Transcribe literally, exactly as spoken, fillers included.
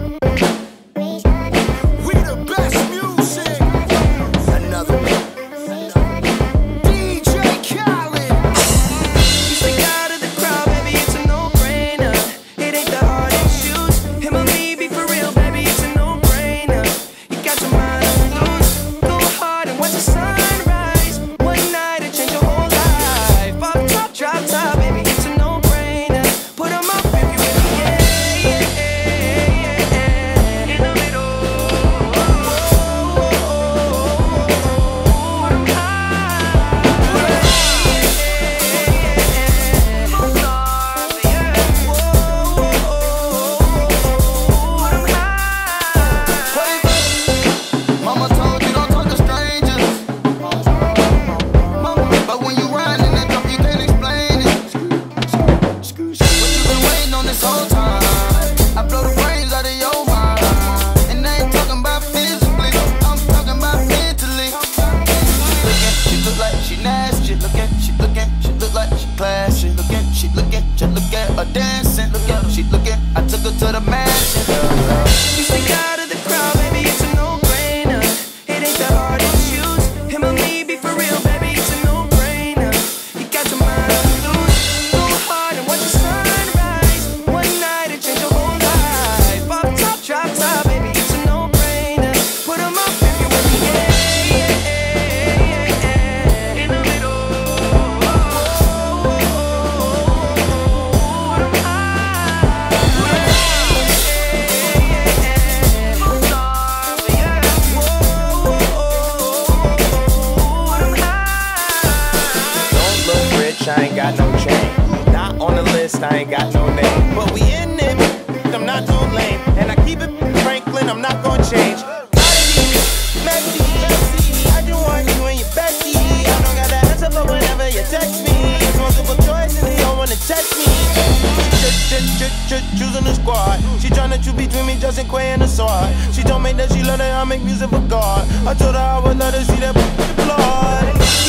We the best music. Another one. D J Khaled. You stick out of the crowd, baby, it's a no-brainer. It ain't the hard to choose. Him or me, be for real, baby, it's a no-brainer. You got your mind on loose. Go hard and watch the sunrise. One night and change your whole life. Off top, drop top, baby, it's a no-brainer. Put 'em up if you with me, yeah, yeah, yeah, yeah. In the middle. Put 'em Mama told you don't talk to strangers. But when you ride in that jump, you can't explain it. But you been waiting on this whole time. I blow the brains out of your mind. And I ain't talking about physically, I'm talking about mentally. She looking, she look like she nasty. Looking, she looking, she look like she classy. Looking, she looking, just look at her dancing. Look at her, she looking, I took her to the mansion. You stick out of the crowd, baby, it's a no-brainer. It ain't that hard to choose. Him or me, be for real, baby, it's a no-brainer. You got your mind on loose. Go hard and watch the sunrise. One night and change your whole life. Off top, drop top, baby, it's a no-brainer. Put 'em up if you with me, yeah, yeah, yeah, yeah. In the middle. Put 'em Don't look rich, I ain't got no chain. Not on the list, I ain't got no name. But we in it, I'm not too lame. And I keep it Franklin, I'm not gonna change. Messy, messy, I just want you and your bestie. I don't got the answer for whenever you text me. It's multiple choice and they don't wanna test me. Ch ch ch ch choosing the squad. She tryna choose between me, Justin Quay and the sword. She told me that she love that I make music for God. I told her I would let her see that blood.